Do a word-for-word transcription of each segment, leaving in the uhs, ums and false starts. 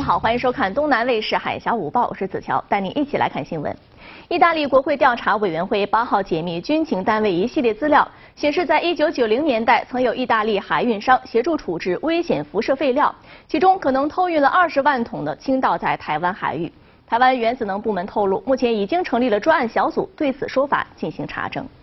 好，欢迎收看东南卫视海峡午报，我是子乔，带您一起来看新闻。意大利国会调查委员会八号解密军情单位一系列资料，显示，在一九九零年代，曾有意大利海运商协助处置危险辐射废料，其中可能偷运了二十万桶的倾倒在台湾海域。台湾原子能部门透露，目前已经成立了专案小组，对此说法进行查证。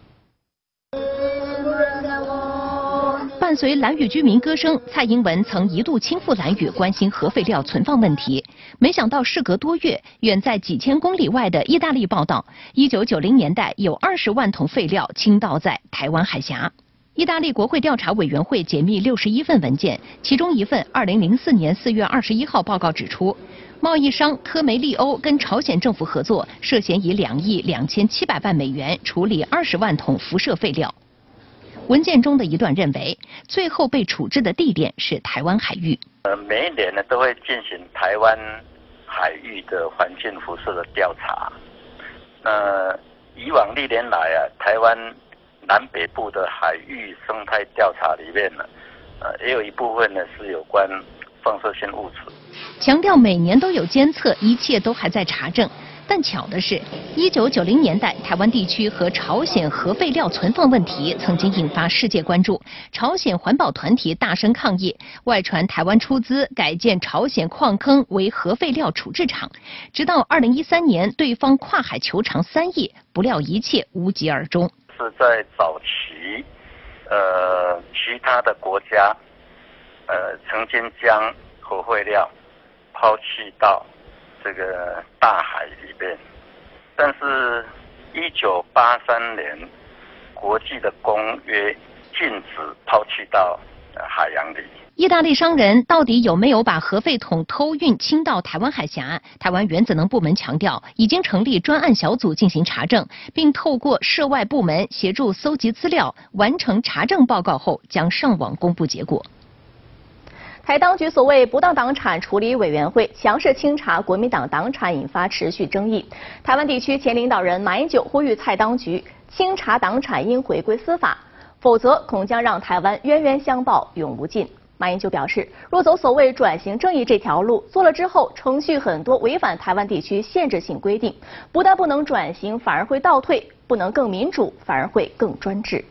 伴随兰屿居民歌声，蔡英文曾一度亲赴兰屿关心核废料存放问题。没想到事隔多月，远在几千公里外的意大利报道，一九九零年代有二十万桶废料倾倒在台湾海峡。意大利国会调查委员会解密六十一份文件，其中一份二零零四年四月二十一号报告指出，贸易商科梅利欧跟朝鲜政府合作，涉嫌以两亿两千七百万美元处理二十万桶辐射废料。 文件中的一段认为，最后被处置的地点是台湾海域。 呃，每一年呢都会进行台湾海域的环境辐射的调查。那以往历年来啊，台湾南北部的海域生态调查里面呢，呃，也有一部分呢是有关放射性物质。 强调每年都有监测，一切都还在查证。 但巧的是，一九九零年代，台湾地区和朝鲜核废料存放问题曾经引发世界关注。朝鲜环保团体大声抗议，外传台湾出资改建朝鲜矿坑为核废料处置场。直到二零一三年，对方跨海求偿三亿，不料一切无疾而终。 是在早期，呃，其他的国家，呃，曾经将核废料抛弃到 这个大海里边，但是，一九八三年国际的公约禁止抛弃到海洋里。 意大利商人到底有没有把核废桶偷运倾到台湾海峡？台湾原子能部门强调，已经成立专案小组进行查证，并透过涉外部门协助搜集资料，完成查证报告后将上网公布结果。 台当局所谓不当党产处理委员会强势清查国民党党产，引发持续争议。台湾地区前领导人马英九呼吁蔡当局清查党产应回归司法，否则恐将让台湾冤冤相报永无尽。马英九表示，若走所谓转型正义这条路，做了之后程序很多违反台湾地区限制性规定，不但不能转型，反而会倒退；不能更民主，反而会更专制。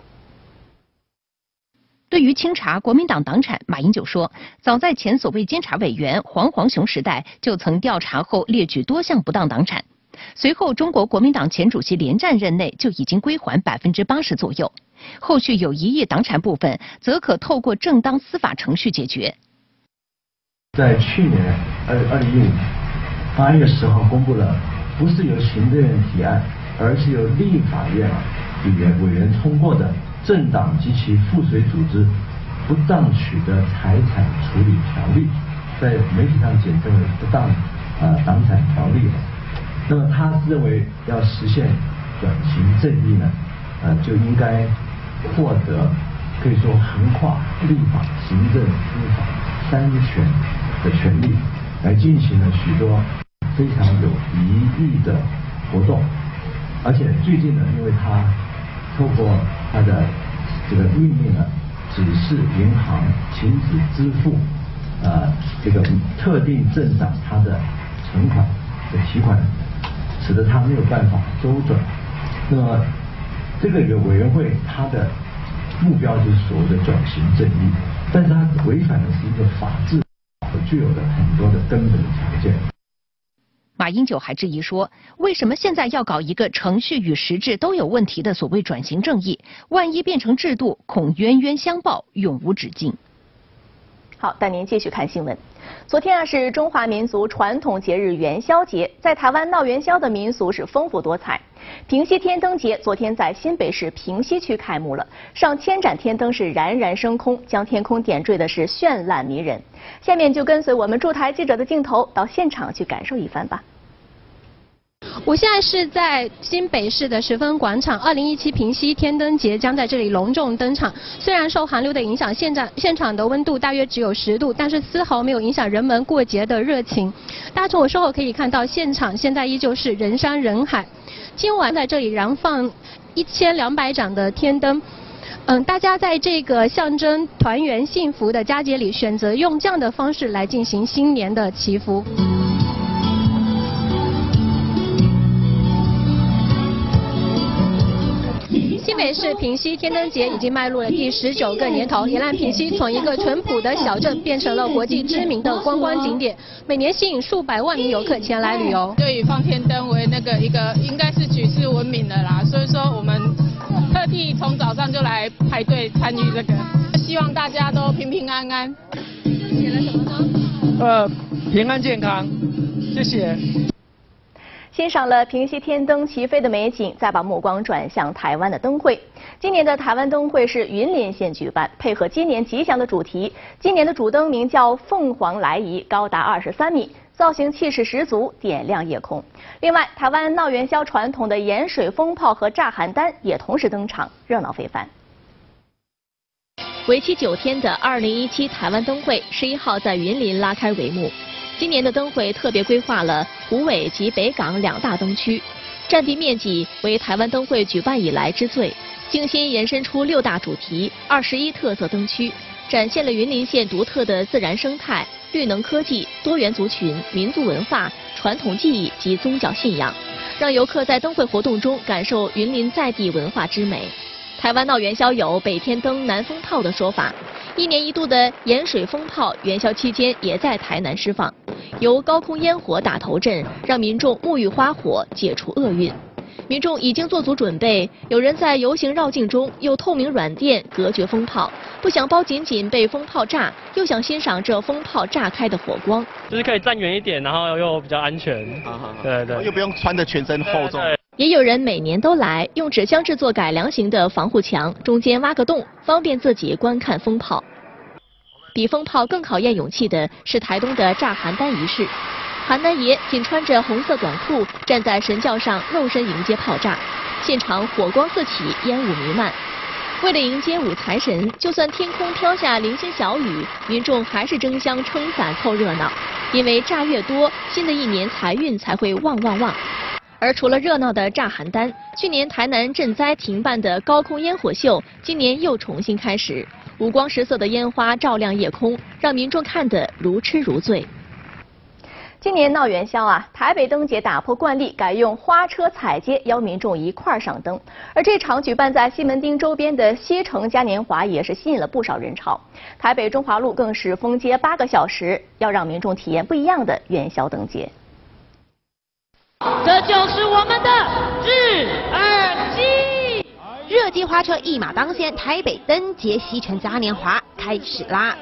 对于清查国民党党产，马英九说，早在前所谓监察委员黄煌雄时代，就曾调查后列举多项不当党产。随后，中国国民党前主席连战任内就已经归还百分之八十左右，后续有一亿党产部分，则可透过正当司法程序解决。 在去年二二零一五八月十号公布了，不是由行政院提案，而是由立法院委员委员通过的。 政党及其附属组织不当取得财产处理条例，在媒体上简称为不当呃党产条例。那么他认为要实现转型正义呢，呃就应该获得可以说横跨立法、行政、司法三权的权利，来进行了许多非常有疑义的活动。而且最近呢，因为他 透过他的这个命令呢，指示银行停止支付呃这个特定政党他的存款的提款，使得他没有办法周转。那么这个委员会它的目标就是所谓的转型正义，但是它违反的是一个法治所具有的很多的根本的条件。 马英九还质疑说，为什么现在要搞一个程序与实质都有问题的所谓转型正义？万一变成制度，恐冤冤相报，永无止境。 好，带您继续看新闻。昨天啊是中华民族传统节日元宵节，在台湾闹元宵的民俗是丰富多彩。平溪天灯节昨天在新北市平溪区开幕了，上千盏天灯是冉冉升空，将天空点缀的是绚烂迷人。下面就跟随我们驻台记者的镜头到现场去感受一番吧。 我现在是在新北市的十分广场，二零一七平溪天灯节将在这里隆重登场。虽然受寒流的影响，现在现场的温度大约只有十度，但是丝毫没有影响人们过节的热情。大家从我身后可以看到，现场现在依旧是人山人海。今晚在这里燃放一千两百盏的天灯。 嗯，大家在这个象征团圆幸福的佳节里，选择用这样的方式来进行新年的祈福。新北市平溪天灯节已经迈入了第十九个年头，也让平溪从一个淳朴的小镇变成了国际知名的观光景点，每年吸引数百万名游客前来旅游。 就以放天灯为那个一个应该是举世闻名的啦，所以说我们特地从早上就来排队参与这个，希望大家都平平安安。写了什么呢？ 呃，平安健康，谢谢。 欣赏了平溪天灯齐飞的美景，再把目光转向台湾的灯会。今年的台湾灯会是云林县举办，配合今年吉祥的主题，今年的主灯名叫凤凰来仪，高达二十三米，造型气势十足，点亮夜空。另外，台湾闹元宵传统的盐水风炮和炸邯郸也同时登场，热闹非凡。 为期九天的二零一七台湾灯会十一号在云林拉开帷幕。今年的灯会特别规划了虎尾及北港两大灯区，占地面积为台湾灯会举办以来之最，精心延伸出六大主题、二十一特色灯区，展现了云林县独特的自然生态、绿能科技、多元族群、民族文化、传统技艺及宗教信仰，让游客在灯会活动中感受云林在地文化之美。台湾闹元宵有北天灯、南风炮的说法，一年一度的盐水风炮元宵期间也在台南释放，由高空烟火打头阵，让民众沐浴花火，解除厄运。民众已经做足准备，有人在游行绕境中用透明软垫隔绝风炮，不想包紧紧被风炮炸，又想欣赏这风炮炸开的火光， 就是可以站远一点，然后又比较安全。啊、对对， 又不用穿得全身厚重。 也有人每年都来，用纸箱制作改良型的防护墙，中间挖个洞，方便自己观看风炮。比风炮更考验勇气的是台东的炸邯郸仪式。邯郸爷仅穿着红色短裤，站在神轿上肉身迎接炮炸，现场火光四起，烟雾弥漫。为了迎接五财神，就算天空飘下零星小雨，民众还是争相撑伞凑热闹，因为炸越多，新的一年财运才会旺旺旺。而除了热闹的炸邯郸，去年台南震灾停办的高空烟火秀，今年又重新开始，五光十色的烟花照亮夜空，让民众看得如痴如醉。 今年闹元宵啊，台北灯节打破惯例，改用花车踩街，邀民众一块儿上灯。而这场举办在西门町周边的西城嘉年华也是吸引了不少人潮。台北中华路更是封街八个小时，要让民众体验不一样的元宵灯节。 这就是我们的日二季， 热季花车一马当先，台北灯节西城嘉年华开始啦！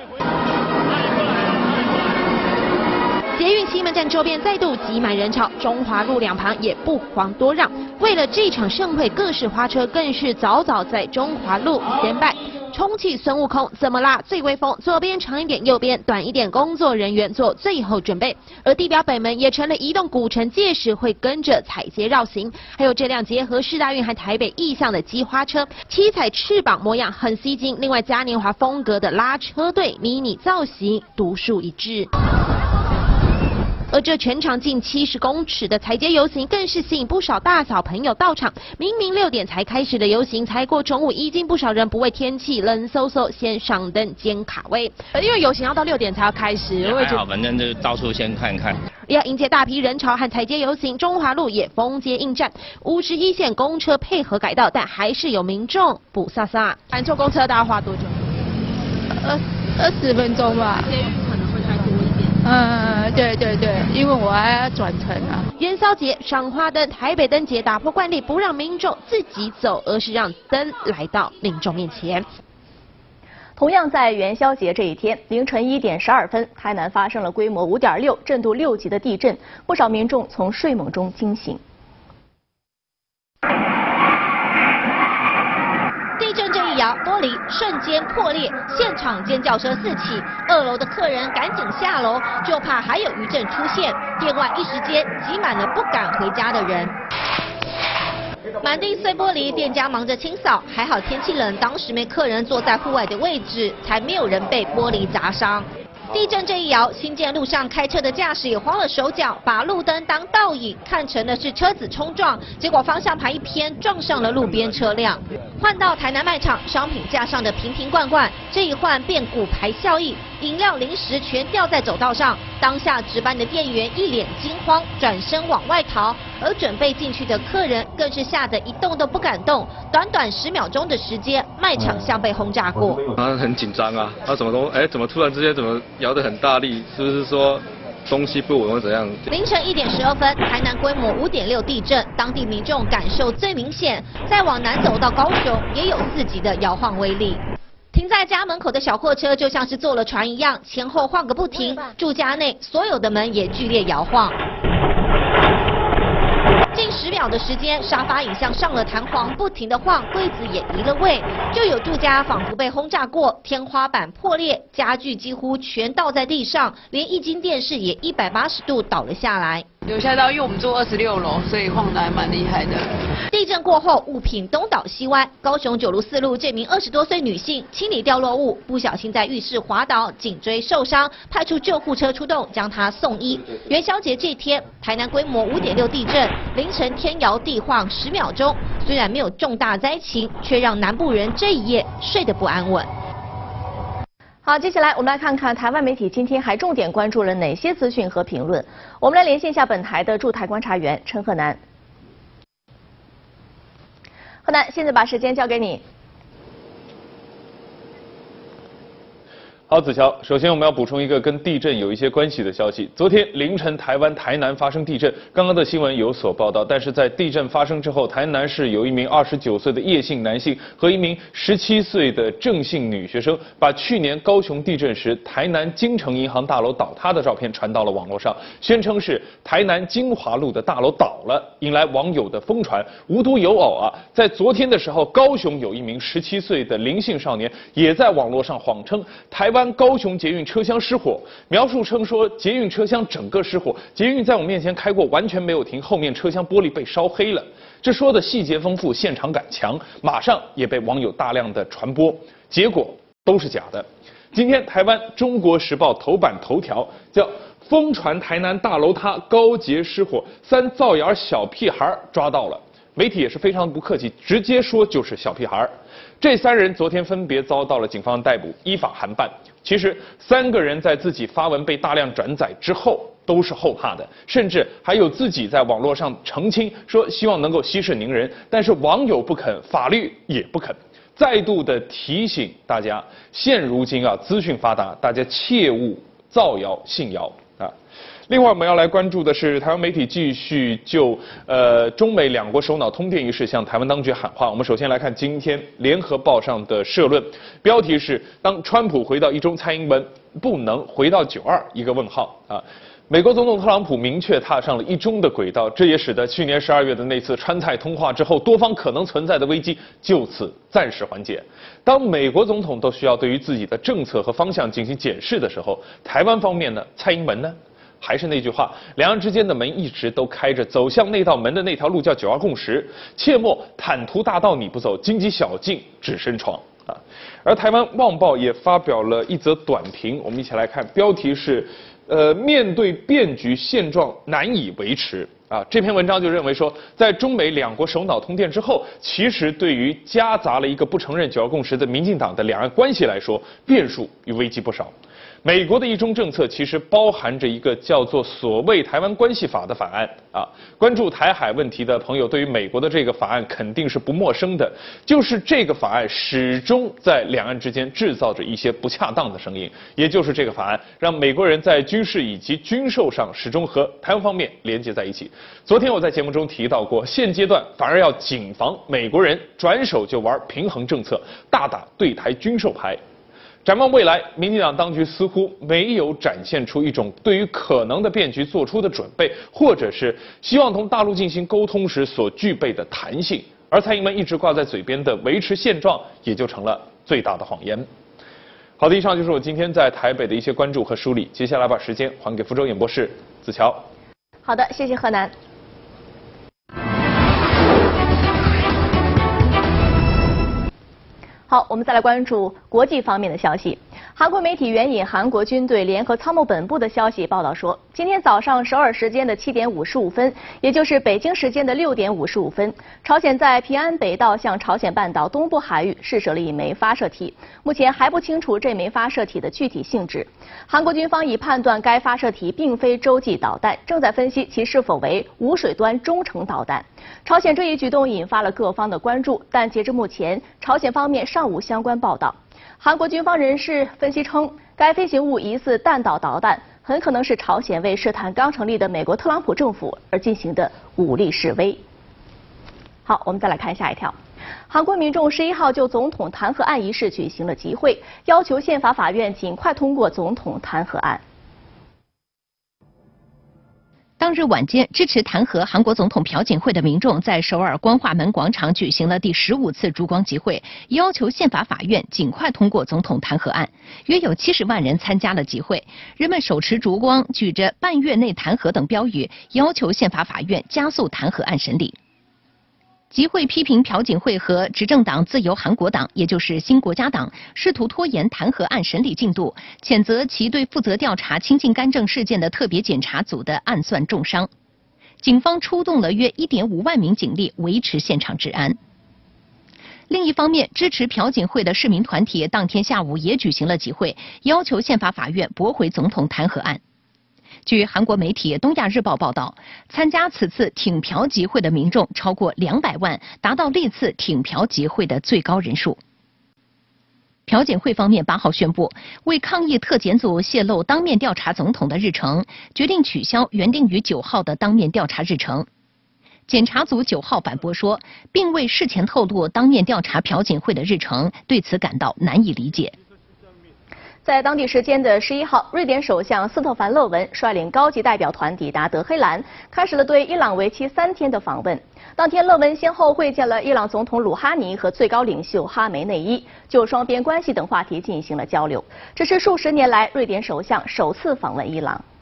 捷运西门站周边再度挤满人潮，中华路两旁也不遑多让。为了这场盛会，各式花车更是早早在中华路先拜。充气孙悟空怎么啦？最威风，左边长一点，右边短一点，工作人员做最后准备。而地标北门也成了移动古城，届时会跟着踩街绕行。还有这辆结合世大运和台北意象的机花车，七彩翅膀模样很吸睛。另外嘉年华风格的拉车队，迷你造型独树一帜。而这全长近七十公尺的踩街游行，更是吸引不少大小朋友到场。明明六点才开始的游行，才过中午，已经不少人不为天气冷飕飕，先上灯兼卡位。因为游行要到六点才要开始， 还好，反正就到处先看看。 要迎接大批人潮和踩街游行，中华路也封街应战，五十一线公车配合改道，但还是有民众不撒撒。 按坐公车大概花多久？ 二二十分钟吧。嗯，对对对，因为我还要转乘啊。 元宵节赏花灯，台北灯节打破惯例，不让民众自己走，而是让灯来到民众面前。 同样在元宵节这一天，凌晨一点十二分，台南发生了规模五点六、震度六级的地震，不少民众从睡梦中惊醒。 地震这一摇，玻璃瞬间破裂，现场尖叫声四起，二楼的客人赶紧下楼，就怕还有余震出现。店外一时间挤满了不敢回家的人。满地碎玻璃，店家忙着清扫，还好天气冷，当时没客人坐在户外的位置，才没有人被玻璃砸伤。 地震这一摇，新建路上开车的驾驶也慌了手脚，把路灯当倒影，看成的是车子冲撞，结果方向盘一偏，撞上了路边车辆。换到台南卖场，商品架上的瓶瓶罐罐，这一换变骨牌效应，饮料零食全掉在走道上。当下值班的店员一脸惊慌，转身往外逃，而准备进去的客人更是吓得一动都不敢动。短短十秒钟的时间，卖场像被轰炸过。 他很紧张啊，他怎么都哎，怎么突然之间怎么摇得很大力？是不是说东西不稳或怎样？ 凌晨一点十二分，台南规模五点六地震，当地民众感受最明显。再往南走到高雄，也有四级的摇晃威力。停在家门口的小货车就像是坐了船一样，前后晃个不停。住家内所有的门也剧烈摇晃。近十秒的时间，沙发影像上了弹簧，不停的晃，柜子也移了位。就有住家仿佛被轰炸过，天花板破裂，家具几乎全倒在地上，连液晶电视也一百八十度倒了下来。 有吓到，因为我们住二十六楼，所以晃得还蛮厉害的。 地震过后，物品东倒西歪。高雄九如四路这名二十多岁女性清理掉落物，不小心在浴室滑倒，颈椎受伤，派出救护车出动将她送医。元宵节这天，台南规模五点六地震，凌晨天摇地晃十秒钟，虽然没有重大灾情，却让南部人这一夜睡得不安稳。 好，接下来我们来看看台湾媒体今天还重点关注了哪些资讯和评论。我们来连线一下本台的驻台观察员陈鹤南。鹤南，现在把时间交给你。 好，子乔，首先我们要补充一个跟地震有一些关系的消息。昨天凌晨，台湾台南发生地震，刚刚的新闻有所报道。但是在地震发生之后，台南市有一名二十九岁的叶姓男性和一名十七岁的郑姓女学生，把去年高雄地震时台南金城银行大楼倒塌的照片传到了网络上，宣称是台南金华路的大楼倒了，引来网友的疯传。无独有偶啊，在昨天的时候，高雄有一名十七岁的林姓少年也在网络上谎称台湾高雄捷运车厢失火，描述称说捷运车厢整个失火，捷运在我面前开过，完全没有停，后面车厢玻璃被烧黑了。这说的细节丰富，现场感强，马上也被网友大量的传播，结果都是假的。今天台湾《中国时报》头版头条叫“疯传台南大楼塌，高捷失火，三造谣小屁孩抓到了”。媒体也是非常不客气，直接说就是小屁孩。这三人昨天分别遭到了警方逮捕，依法函办。其实三个人在自己发文被大量转载之后，都是后怕的，甚至还有自己在网络上澄清说希望能够息事宁人，但是网友不肯，法律也不肯。再度的提醒大家，现如今啊，资讯发达，大家切勿造谣信谣啊。另外，我们要来关注的是，台湾媒体继续就呃中美两国首脑通电一事向台湾当局喊话。我们首先来看今天《联合报》上的社论，标题是“当川普回到一中，蔡英文不能回到九二”一个问号啊。美国总统特朗普明确踏上了一中的轨道，这也使得去年十二月的那次川蔡通话之后，多方可能存在的危机就此暂时缓解。当美国总统都需要对于自己的政策和方向进行检视的时候，台湾方面呢，蔡英文呢？还是那句话，两岸之间的门一直都开着，走向那道门的那条路叫九二共识，切莫坦途大道你不走，荆棘小径只身闯啊。而台湾《旺报》也发表了一则短评，我们一起来看，标题是呃面对变局现状难以维持啊。这篇文章就认为说，在中美两国首脑通电之后，其实对于夹杂了一个不承认九二共识的民进党的两岸关系来说，变数与危机不少。美国的一中政策其实包含着一个叫做所谓台湾关系法的法案啊，关注台海问题的朋友对于美国的这个法案肯定是不陌生的，就是这个法案始终在两岸之间制造着一些不恰当的声音，也就是这个法案让美国人在军事以及军售上始终和台湾方面连接在一起。昨天我在节目中提到过，现阶段反而要谨防美国人转手就玩平衡政策，大打对台军售牌。展望未来，民进党当局似乎没有展现出一种对于可能的变局做出的准备，或者是希望同大陆进行沟通时所具备的弹性，而蔡英文一直挂在嘴边的维持现状，也就成了最大的谎言。好的，以上就是我今天在台北的一些关注和梳理，接下来把时间还给福州演播室子乔。 好的，谢谢河南。好，我们再来关注国际方面的消息。 韩国媒体援引韩国军队联合参谋本部的消息报道说，今天早上首尔时间的七点五十五分，也就是北京时间的六点五十五分，朝鲜在平安北道向朝鲜半岛东部海域试射了一枚发射体。目前还不清楚这枚发射体的具体性质。韩国军方已判断该发射体并非洲际导弹，正在分析其是否为无水端中程导弹。朝鲜这一举动引发了各方的关注，但截至目前，朝鲜方面尚无相关报道。韩国军方人士分析称，该飞行物疑似弹道导弹，很可能是朝鲜为试探刚成立的美国特朗普政府而进行的武力示威。好，我们再来看下一条。韩国民众十一号就总统弹劾案一事举行了集会，要求宪法法院尽快通过总统弹劾案。 当日晚间，支持弹劾韩国总统朴槿惠的民众在首尔光化门广场举行了第十五次烛光集会，要求宪法法院尽快通过总统弹劾案。约有七十万人参加了集会，人们手持烛光，举着“半月内弹劾”等标语，要求宪法法院加速弹劾案审理。集会批评朴槿惠和执政党自由韩国党，也就是新国家党，试图拖延弹劾案审理进度，谴责其对负责调查亲近干政事件的特别检察组的暗算重伤。警方出动了约 一点五万名警力维持现场治安。另一方面，支持朴槿惠的市民团体当天下午也举行了集会，要求宪法法院驳回总统弹劾案。据韩国媒体《东亚日报》报道，参加此次挺朴集会的民众超过两百万，达到历次挺朴集会的最高人数。朴槿惠方面八号宣布，为抗议特检组泄露当面调查总统的日程，决定取消原定于九号的当面调查日程。检察组九号反驳说，并未事前透露当面调查朴槿惠的日程，对此感到难以理解。 在当地时间的十一号，瑞典首相斯特凡·勒文率领高级代表团抵达德黑兰，开始了对伊朗为期三天的访问。当天，勒文先后会见了伊朗总统鲁哈尼和最高领袖哈梅内伊，就双边关系等话题进行了交流。这是数十年来瑞典首相首次访问伊朗。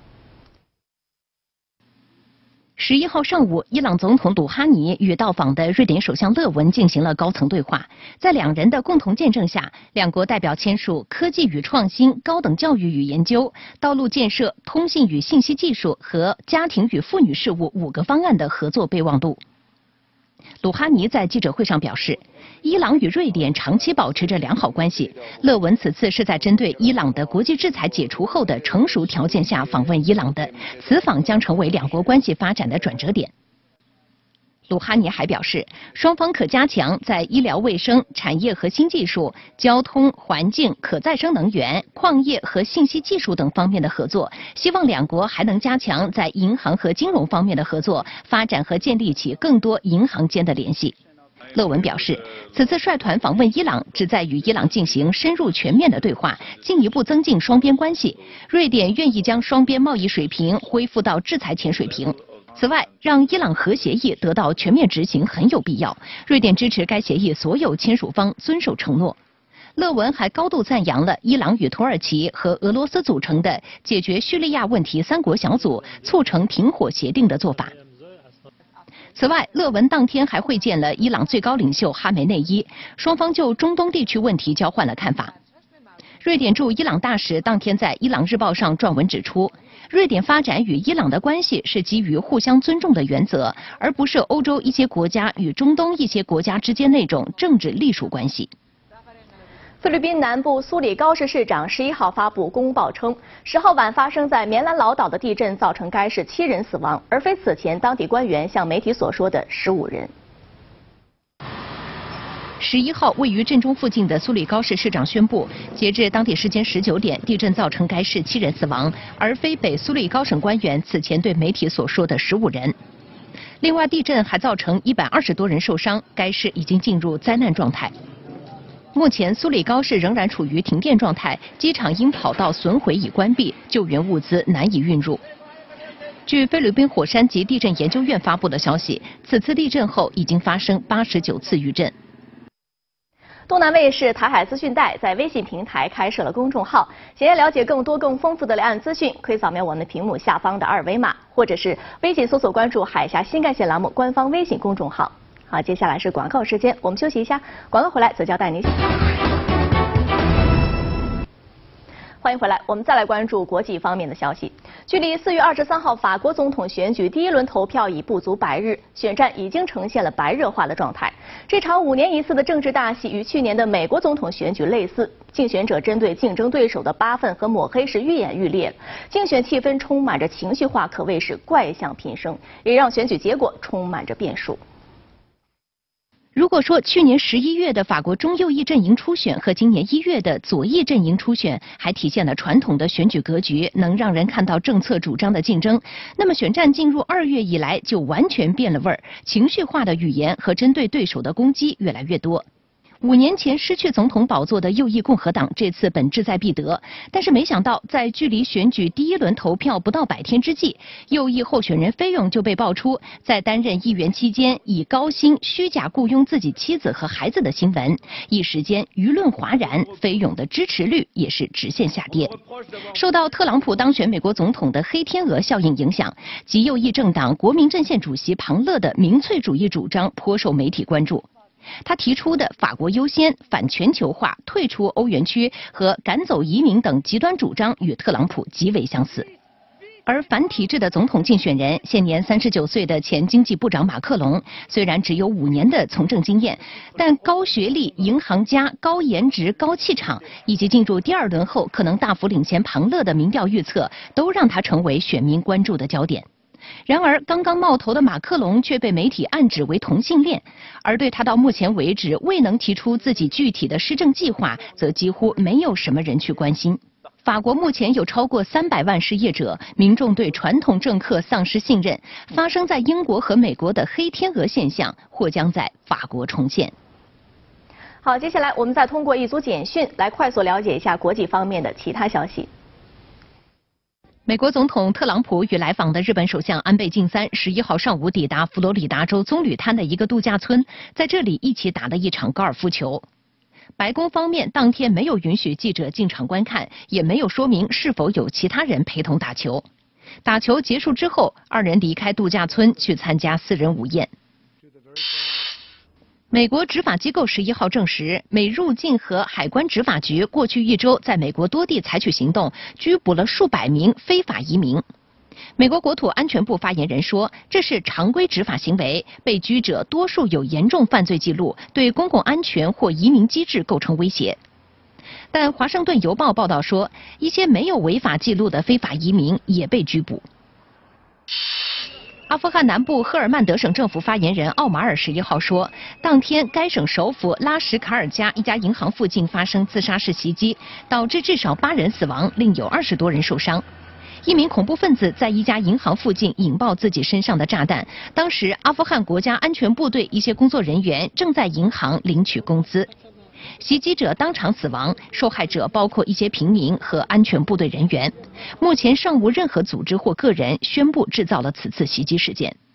十一号上午，伊朗总统鲁哈尼与到访的瑞典首相勒文进行了高层对话。在两人的共同见证下，两国代表签署科技与创新、高等教育与研究、道路建设、通信与信息技术和家庭与妇女事务五个方案的合作备忘录。鲁哈尼在记者会上表示，伊朗与瑞典长期保持着良好关系。勒文此次是在针对伊朗的国际制裁解除后的成熟条件下访问伊朗的，此访将成为两国关系发展的转折点。鲁哈尼还表示，双方可加强在医疗卫生、产业和新技术、交通、环境、可再生能源、矿业和信息技术等方面的合作，希望两国还能加强在银行和金融方面的合作，发展和建立起更多银行间的联系。勒文表示，此次率团访问伊朗，旨在与伊朗进行深入全面的对话，进一步增进双边关系。瑞典愿意将双边贸易水平恢复到制裁前水平。此外，让伊朗核协议得到全面执行很有必要。瑞典支持该协议所有签署方遵守承诺。勒文还高度赞扬了伊朗与土耳其和俄罗斯组成的解决叙利亚问题三国小组促成停火协定的做法。此外，勒文当天还会见了伊朗最高领袖哈梅内伊，双方就中东地区问题交换了看法。瑞典驻伊朗大使当天在《伊朗日报》上撰文指出，瑞典发展与伊朗的关系是基于互相尊重的原则，而不是欧洲一些国家与中东一些国家之间那种政治隶属关系。 菲律宾南部苏里高市市长十一号发布公报称，十号晚发生在棉兰老岛的地震造成该市七人死亡，而非此前当地官员向媒体所说的十五人。 十一号，位于震中附近的苏里高市市长宣布，截至当地时间十九点，地震造成该市七人死亡，而非北苏里高省官员此前对媒体所说的十五人。另外，地震还造成一百二十多人受伤，该市已经进入灾难状态。目前，苏里高市仍然处于停电状态，机场因跑道损毁已关闭，救援物资难以运入。据菲律宾火山及地震研究院发布的消息，此次地震后已经发生八十九次余震。 东南卫视台海资讯带在微信平台开设了公众号，想要了解更多更丰富的两岸资讯，可以扫描我们屏幕下方的二维码，或者是微信搜索关注海峡新干线栏目官方微信公众号。好，接下来是广告时间，我们休息一下，广告回来则交代您。 欢迎回来，我们再来关注国际方面的消息。距离四月二十三号法国总统选举第一轮投票已不足百日，选战已经呈现了白热化的状态。这场五年一次的政治大戏与去年的美国总统选举类似，竞选者针对竞争对手的扒粪和抹黑是愈演愈烈，竞选气氛充满着情绪化，可谓是怪象频生，也让选举结果充满着变数。 如果说去年十一月的法国中右翼阵营初选和今年一月的左翼阵营初选还体现了传统的选举格局，能让人看到政策主张的竞争，那么选战进入二月以来就完全变了味儿，情绪化的语言和针对对手的攻击越来越多。五年前失去总统宝座的右翼共和党这次本志在必得，但是没想到在距离选举第一轮投票不到百天之际，右翼候选人菲勇就被爆出在担任议员期间以高薪虚假雇佣自己妻子和孩子的新闻，一时间舆论哗然，菲勇的支持率也是直线下跌。受到特朗普当选美国总统的黑天鹅效应影响，极右翼政党国民阵线主席庞勒的民粹主义主张颇受媒体关注。他提出的法国优先、反全球化、退出欧元区和赶走移民等极端主张与特朗普极为相似。而反体制的总统竞选人，现年三十九岁的前经济部长马克龙，虽然只有五年的从政经验，但高学历、银行家、高颜值、高气场，以及进入第二轮后可能大幅领先庞勒的民调预测，都让他成为选民关注的焦点。然而，刚刚冒头的马克龙却被媒体暗指为同性恋，而对他到目前为止未能提出自己具体的施政计划，则几乎没有什么人去关心。法国目前有超过三百万失业者，民众对传统政客丧失信任，发生在英国和美国的黑天鹅现象或将在法国重现。 好，接下来我们再通过一组简讯来快速了解一下国际方面的其他消息。 美国总统特朗普与来访的日本首相安倍晋三十一号上午抵达佛罗里达州棕榈滩的一个度假村，在这里一起打了一场高尔夫球。白宫方面当天没有允许记者进场观看，也没有说明是否有其他人陪同打球。打球结束之后，二人离开度假村去参加私人午宴。美国执法机构十一号证实，美入境和海关执法局过去一周在美国多地采取行动，拘捕了数百名非法移民。美国国土安全部发言人说，这是常规执法行为，被拘者多数有严重犯罪记录，对公共安全或移民机制构成威胁。但《华盛顿邮报》报道说，一些没有违法记录的非法移民也被拘捕。阿富汗南部赫尔曼德省政府发言人奥马尔十一号说，当天该省首府拉什卡尔加一家银行附近发生自杀式袭击，导致至少八人死亡，另有二十多人受伤。一名恐怖分子在一家银行附近引爆自己身上的炸弹，当时阿富汗国家安全部队一些工作人员正在银行领取工资。袭击者当场死亡，受害者包括一些平民和安全部队人员。目前尚无任何组织或个人宣布制造了此次袭击事件。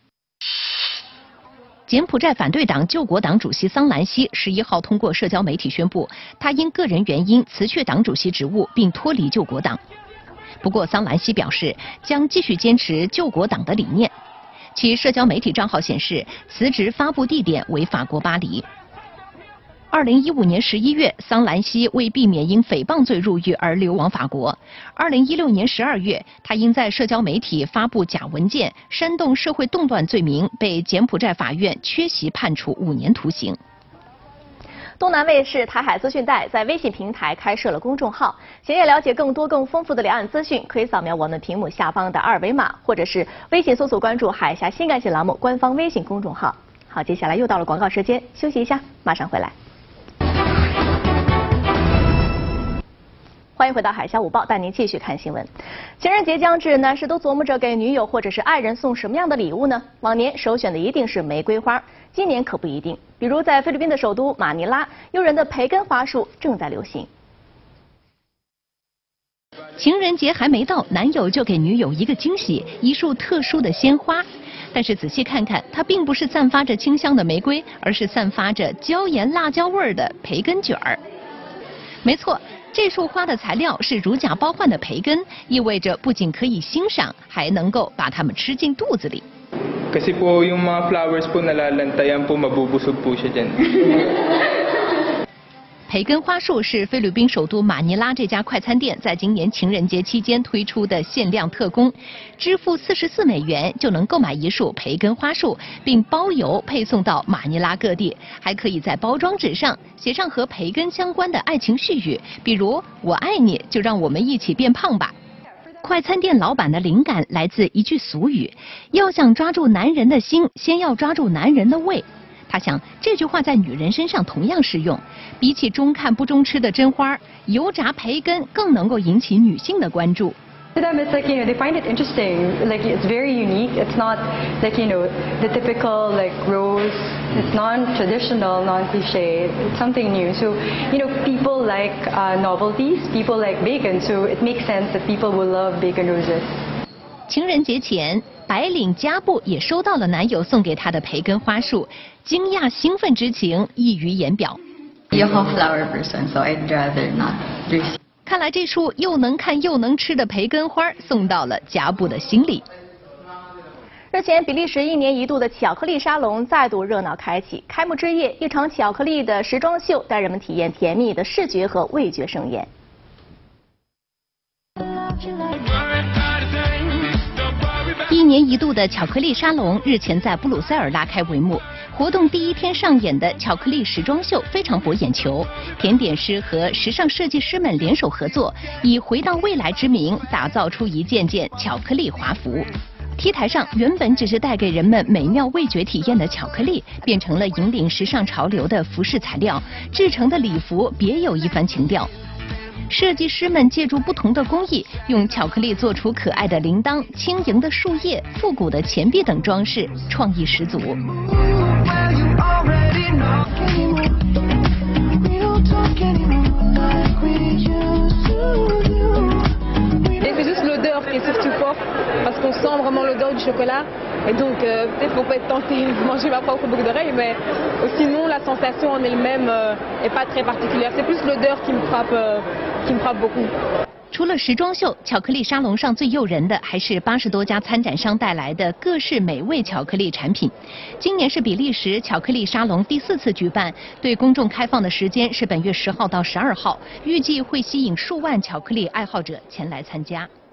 柬埔寨反对党救国党主席桑兰西十一号通过社交媒体宣布，他因个人原因辞去党主席职务并脱离救国党。不过，桑兰西表示将继续坚持救国党的理念。其社交媒体账号显示，辞职发布地点为法国巴黎。二零一五年十一月，桑兰西为避免因诽谤罪入狱而流亡法国。二零一六年十二月，他因在社交媒体发布假文件、煽动社会动乱罪名，被柬埔寨法院缺席判处五年徒刑。 东南卫视台海资讯带在微信平台开设了公众号，想要了解更多更丰富的两岸资讯，可以扫描我们屏幕下方的二维码，或者是微信搜索关注海峡新干线栏目官方微信公众号。好，接下来又到了广告时间，休息一下，马上回来。欢迎回到海峡午报，带您继续看新闻。情人节将至，男士都琢磨着给女友或者是爱人送什么样的礼物呢？往年首选的一定是玫瑰花，今年可不一定。比如在菲律宾的首都马尼拉，诱人的培根花束正在流行。 情人节还没到，男友就给女友一个惊喜，一束特殊的鲜花。但是仔细看看，它并不是散发着清香的玫瑰，而是散发着椒盐辣椒味儿的培根卷儿。没错，这束花的材料是如假包换的培根，意味着不仅可以欣赏，还能够把它们吃进肚子里。 Kasi po yung mga flowers po nalalantayan po mabubusog po siya dyan. 培根花束是菲律宾首都马尼拉这家快餐店在今年情人节期间推出的限量特供，支付四十四美元就能购买一束培根花束，并包邮配送到马尼拉各地，还可以在包装纸上写上和培根相关的爱情絮语，比如“我爱你，就让我们一起变胖吧”。快餐店老板的灵感来自一句俗语：要想抓住男人的心，先要抓住男人的胃。他想，这句话在女人身上同样适用。比起中看不中吃的真花，油炸培根更能够引起女性的关注。 To them, it's like, you know, they find it interesting. Like, it's very unique. It's not like, you know, the typical like rose. It's non-traditional, non-cliche. It's something new. So, you know, people like uh, novelties. People like bacon. So it makes sense that people will love bacon roses. 情人节前，白领加布也收到了男友送给她的培根花束，惊讶兴奋之情溢于言表。 I'm a flower person, so I'd rather not receive. 看来这束又能看又能吃的培根花送到了加布的心里。 日前，比利时一年一度的巧克力沙龙再度热闹开启。开幕之夜，一场巧克力的时装秀带人们体验甜蜜的视觉和味觉盛宴。 一年一度的巧克力沙龙日前在布鲁塞尔拉开帷幕。活动第一天上演的巧克力时装秀非常博眼球，甜点师和时尚设计师们联手合作，以回到未来之名，打造出一件件巧克力华服。T 台上原本只是带给人们美妙味觉体验的巧克力，变成了引领时尚潮流的服饰材料，制成的礼服别有一番情调。设计师们借助不同的工艺，用巧克力做出可爱的铃铛、轻盈的树叶、复古的钱币等装饰，创意十足。 C'est juste l'odeur qui est surtout forte, parce qu'on sent vraiment l'odeur du chocolat. Et donc, euh, peut-être faut pas être tenté de manger ma propre boucle d'oreille, mais sinon la sensation en elle-même euh, est pas très particulière. C'est plus l'odeur qui me frappe, euh, qui me frappe beaucoup. 除了时装秀，巧克力沙龙上最诱人的还是八十多家参展商带来的各式美味巧克力产品。今年是比利时巧克力沙龙第四次举办，对公众开放的时间是本月十号到十二号，预计会吸引数万巧克力爱好者前来参加。